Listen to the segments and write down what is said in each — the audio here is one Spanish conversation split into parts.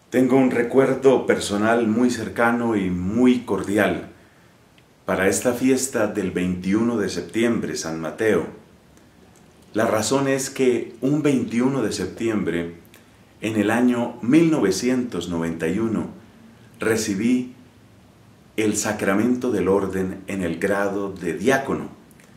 Tengo un recuerdo personal muy cercano y muy cordial para esta fiesta del 21 de septiembre, San Mateo. La razón es que un 21 de septiembre, en el año 1991, recibí el sacramento del orden en el grado de diácono.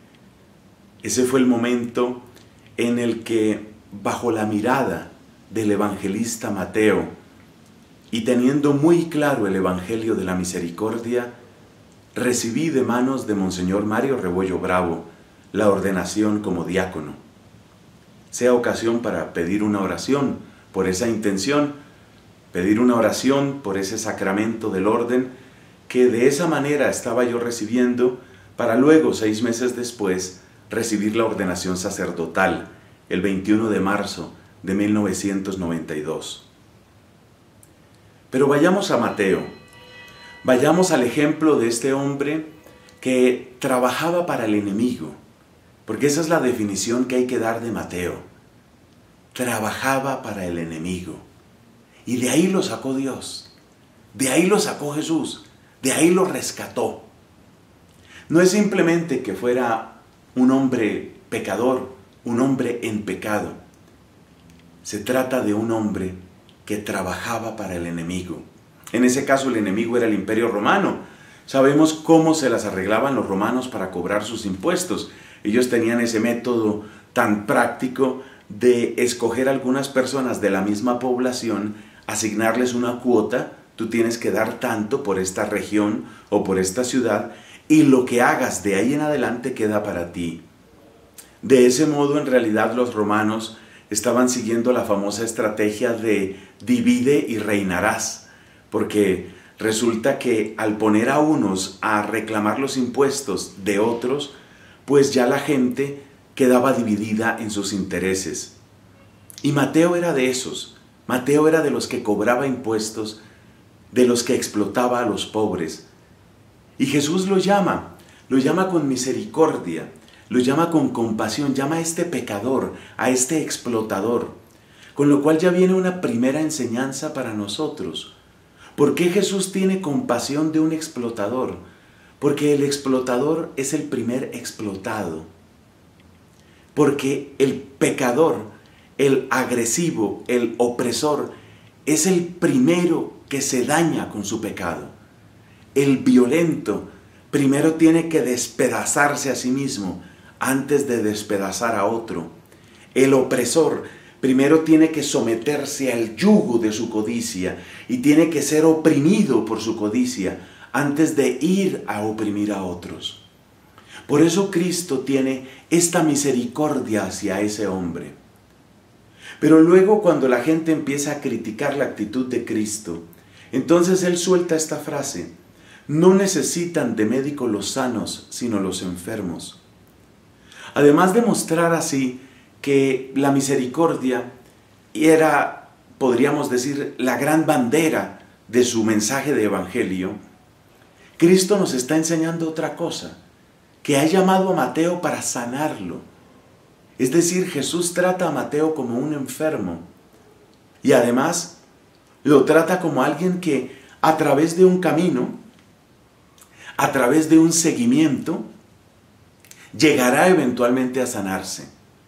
Ese fue el momento en el que, bajo la mirada del evangelista Mateo, y teniendo muy claro el Evangelio de la Misericordia, recibí de manos de Monseñor Mario Rebollo Bravo la ordenación como diácono. Sea ocasión para pedir una oración por esa intención, pedir una oración por ese sacramento del orden que de esa manera estaba yo recibiendo para luego, 6 meses después, recibir la ordenación sacerdotal el 21 de marzo de 1992. Pero vayamos a Mateo, vayamos al ejemplo de este hombre que trabajaba para el enemigo, porque esa es la definición que hay que dar de Mateo. Trabajaba para el enemigo. Y de ahí lo sacó Dios, de ahí lo sacó Jesús, de ahí lo rescató. No es simplemente que fuera un hombre pecador, un hombre en pecado. Se trata de un hombre que trabajaba para el enemigo. En ese caso el enemigo era el Imperio Romano. Sabemos cómo se las arreglaban los romanos para cobrar sus impuestos. Ellos tenían ese método tan práctico de escoger algunas personas de la misma población, asignarles una cuota, tú tienes que dar tanto por esta región o por esta ciudad, y lo que hagas de ahí en adelante queda para ti. De ese modo, en realidad, los romanos estaban siguiendo la famosa estrategia de divide y reinarás, porque resulta que al poner a unos a reclamar los impuestos de otros, pues ya la gente quedaba dividida en sus intereses. Y Mateo era de esos. Mateo era de los que cobraba impuestos, de los que explotaba a los pobres. Y Jesús lo llama con misericordia, lo llama con compasión, llama a este pecador, a este explotador. Con lo cual ya viene una primera enseñanza para nosotros. ¿Por qué Jesús tiene compasión de un explotador? Porque el explotador es el primer explotado. Porque el pecador, el agresivo, el opresor, es el primero que se daña con su pecado. El violento primero tiene que despedazarse a sí mismo antes de despedazar a otro. El opresor primero tiene que someterse al yugo de su codicia y tiene que ser oprimido por su codicia antes de ir a oprimir a otros. Por eso Cristo tiene esta misericordia hacia ese hombre. Pero luego, cuando la gente empieza a criticar la actitud de Cristo, entonces Él suelta esta frase: no necesitan de médico los sanos, sino los enfermos. Además de mostrar así que la misericordia era, podríamos decir, la gran bandera de su mensaje de evangelio, Cristo nos está enseñando otra cosa, que ha llamado a Mateo para sanarlo. Es decir, Jesús trata a Mateo como un enfermo y además lo trata como alguien que a través de un camino, a través de un seguimiento, llegará eventualmente a sanarse.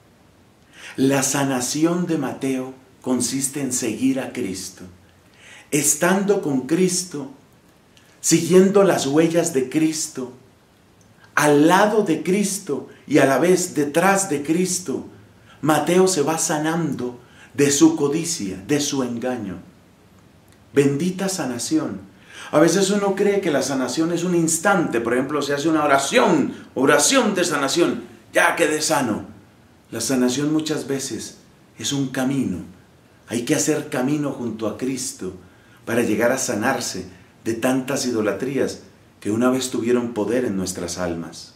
La sanación de Mateo consiste en seguir a Cristo. Estando con Cristo, siguiendo las huellas de Cristo, al lado de Cristo y a la vez detrás de Cristo, Mateo se va sanando de su codicia, de su engaño. Bendita sanación. A veces uno cree que la sanación es un instante. Por ejemplo, se hace una oración de sanación, ya quedé sano. La sanación muchas veces es un camino. Hay que hacer camino junto a Cristo para llegar a sanarse de tantas idolatrías que una vez tuvieron poder en nuestras almas.